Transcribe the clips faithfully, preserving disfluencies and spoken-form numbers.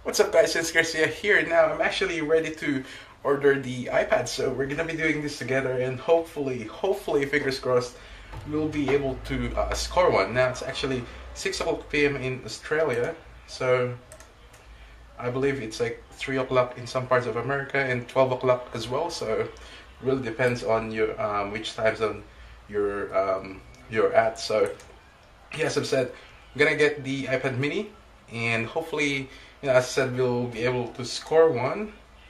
What's up guys, it's Garcia here. Now I'm actually ready to order the iPad, so we're gonna be doing this together and hopefully, hopefully, fingers crossed, we'll be able to uh, score one. Now it's actually six o'clock p m in Australia, so I believe it's like three o'clock in some parts of America and twelve o'clock as well, so it really depends on your um, which time zone you're, um, you're at. So yes, I've said I'm gonna get the iPad mini and hopefully, you know, as I said, we'll be able to score one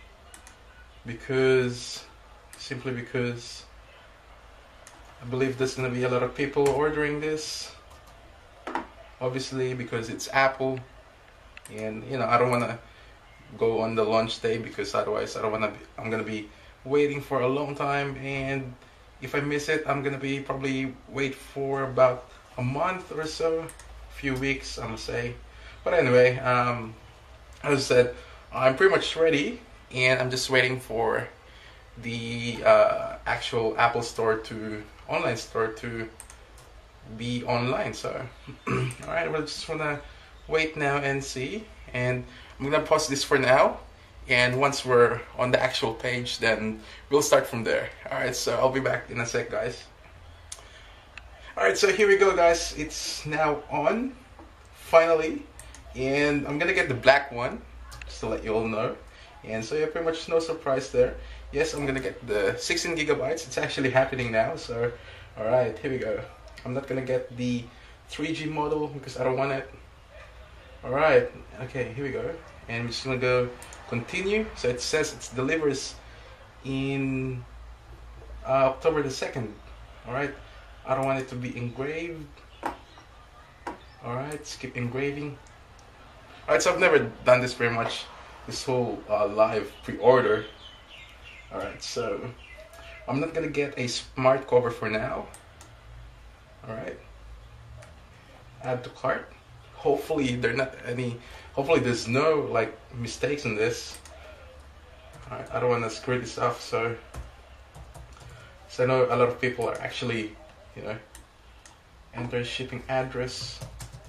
because simply because I believe there's gonna be a lot of people ordering this, obviously because it's Apple, and you know I don't want to go on the launch day because otherwise I don't want to I'm gonna be waiting for a long time, and if I miss it I'm gonna be probably wait for about a month or so, a few weeks I'm gonna say. But anyway, um, as I said, I'm pretty much ready, and I'm just waiting for the uh, actual Apple Store to online store to be online. So, all right, we'll just wanna wait now and see. And I'm gonna pause this for now. And once we're on the actual page, then we'll start from there. All right, so I'll be back in a sec, guys. All right, so here we go, guys. It's now on, finally. And I'm gonna get the black one, just to let you all know. And so yeah, pretty much no surprise there. Yes, I'm gonna get the sixteen gigabytes. It's actually happening now. So, all right, here we go. I'm not gonna get the three G model because I don't want it. All right, okay, here we go. And I'm just gonna go continue. So it says it delivers in uh, October the second. All right, I don't want it to be engraved. All right, skip engraving. Alright, so I've never done this very much, this whole uh, live pre-order. Alright, so I'm not gonna get a smart cover for now. Alright, add to cart. Hopefully there are not any, hopefully there's no like mistakes in this. Alright, I don't want to screw this up, so, so I know a lot of people are actually, you know, enter shipping address.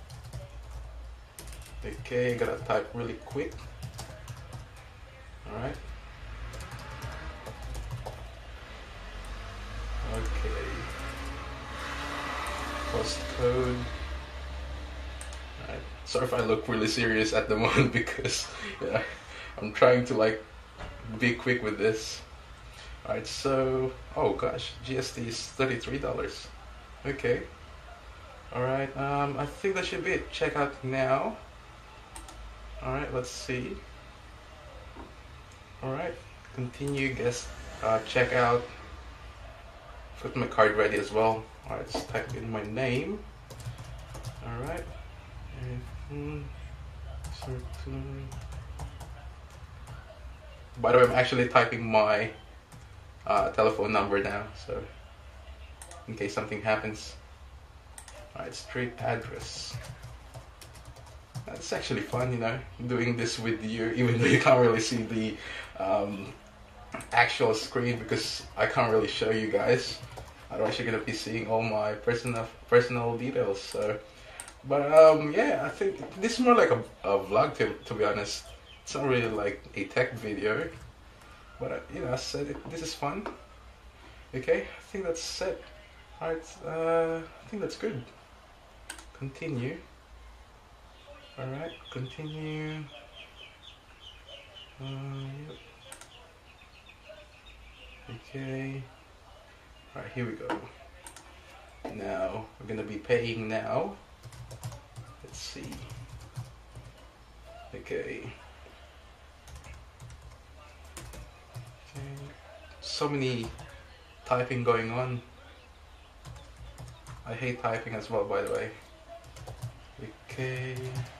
Okay, gotta type really quick. Alright. Okay. Postcode. Alright. Sorry if I look really serious at the moment because yeah, I'm trying to like be quick with this. Alright, so oh gosh, G S T is thirty-three dollars. Okay. Alright, um I think that should be it. Check out now. Alright, let's see. Alright, continue, guest uh, checkout. Put my card ready as well. Alright, let's type in my name. Alright. And, certain. By the way, I'm actually typing my uh, telephone number now, so in case something happens. Alright, street address. It's actually fun, you know, doing this with you, even though you can't really see the um, actual screen because I can't really show you guys. Otherwise, you're gonna be seeing all my personal personal details. So, but um, yeah, I think this is more like a, a vlog, to to be honest. It's not really like a tech video, but uh, you know, I said it, this is fun. Okay, I think that's it. All right, uh, I think that's good. Continue. Alright, continue. Uh, yep. Okay. Alright, here we go. Now, we're gonna be paying now. Let's see. Okay. Okay. So many typing going on. I hate typing as well, by the way. Okay.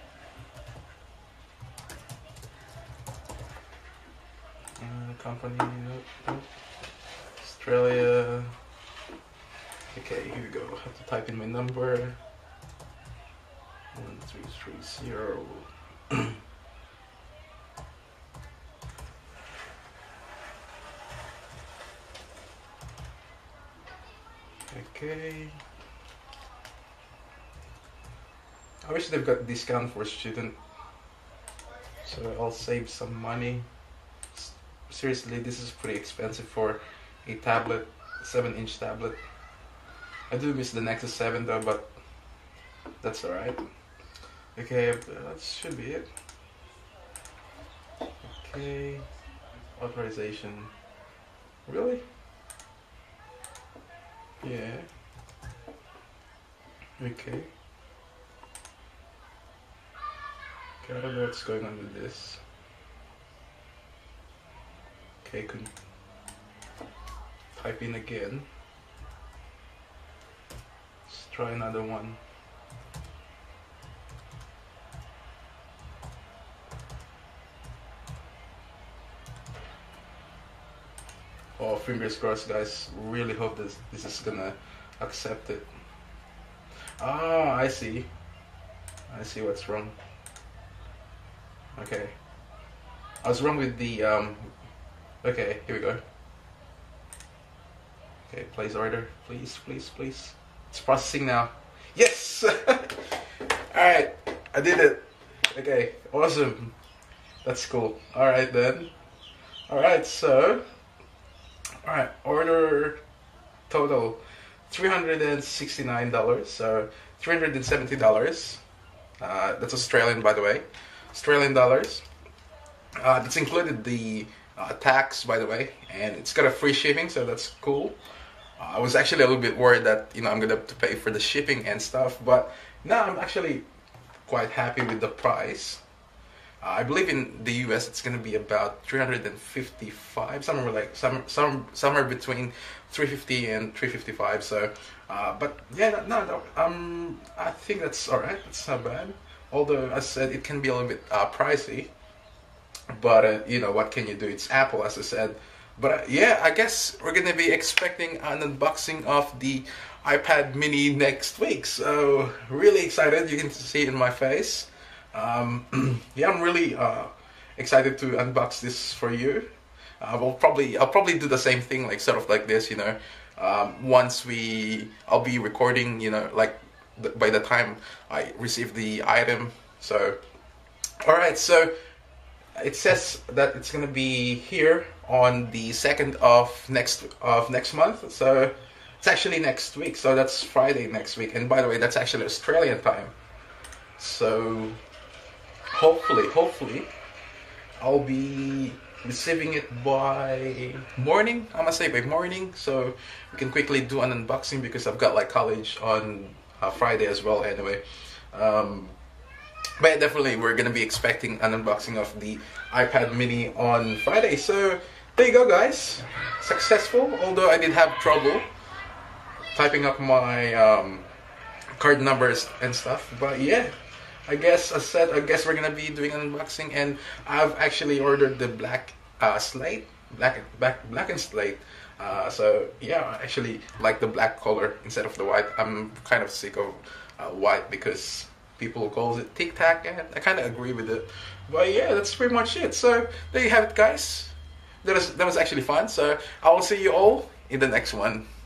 Uh, company, nope, nope. Australia. Okay, here we go. I have to type in my number. One three three zero. Okay. I wish they've got discount for student. so I'll save some money. Seriously, this is pretty expensive for a tablet, seven inch tablet. I do miss the Nexus seven though, but that's alright. Okay, that should be it. Okay, authorization. Really? Yeah. Okay. Okay, I don't know what's going on with this. Okay, can type in again. Let's try another one. Oh, fingers crossed, guys. Really hope this this is gonna accept it. Ah, I see. I see what's wrong. Okay. I was wrong with the um okay, here we go. Okay, place order. Please, please, please. It's processing now. Yes! Alright, I did it. Okay, awesome. That's cool. Alright then. Alright, so alright, order total three hundred sixty-nine dollars, so three hundred seventy dollars. Uh, that's Australian, by the way. Australian dollars. Uh, that's included the uh, tax, by the way, and it's got a free shipping, so that's cool. Uh, I was actually a little bit worried that, you know, I'm gonna have to pay for the shipping and stuff, but now I'm actually quite happy with the price. Uh, I believe in the U S it's gonna be about three hundred fifty-five, somewhere like some some somewhere between three fifty and three fifty-five. So, uh, but yeah, no, no, um, I think that's all right. That's not bad. Although, as I said, it can be a little bit uh, pricey. But uh, you know, what can you do? It's Apple, as I said. But uh, yeah, I guess we're gonna be expecting an unboxing of the iPad Mini next week. So really excited. You can see it in my face. Um, yeah, I'm really uh, excited to unbox this for you. Uh, we'll probably, I'll probably do the same thing, like sort of like this, you know. Um, once we, I'll be recording, you know, like th by the time I receive the item. So, all right. So it says that it's gonna be here on the second of next of next month. So it's actually next week. So that's Friday next week. And by the way, that's actually Australian time. So hopefully, hopefully, I'll be receiving it by morning. I'm gonna say by morning, so we can quickly do an unboxing because I've got like college on uh, Friday as well. Anyway, um, but yeah, definitely we're gonna be expecting an unboxing of the iPad Mini on Friday. So there you go, guys. Successful, although I did have trouble typing up my um, card numbers and stuff. But yeah. I guess, as said, I guess we're gonna be doing an unboxing, and I've actually ordered the black uh, slate, black, black, black and slate. Uh, so yeah, I actually like the black color instead of the white. I'm kind of sick of uh, white because people call it tic tac, and I kind of agree with it. But yeah, that's pretty much it. So there you have it, guys. That was that was actually fun. So I will see you all in the next one.